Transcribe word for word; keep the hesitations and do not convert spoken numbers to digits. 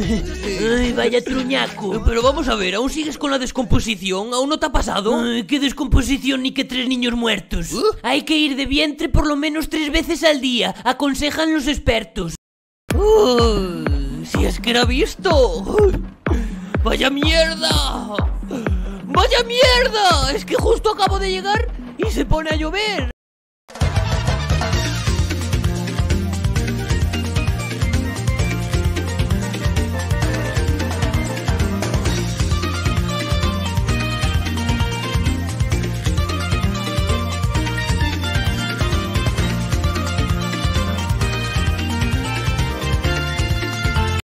Ay, vaya truñaco. Pero vamos a ver, ¿aún sigues con la descomposición? ¿Aún no te ha pasado? Ay, qué descomposición ni que tres niños muertos. ¿Uh? Hay que ir de vientre por lo menos tres veces al día, aconsejan los expertos. Uh, si es que era visto. ¡Vaya mierda! ¡Vaya mierda! Es que justo acabo de llegar y se pone a llover.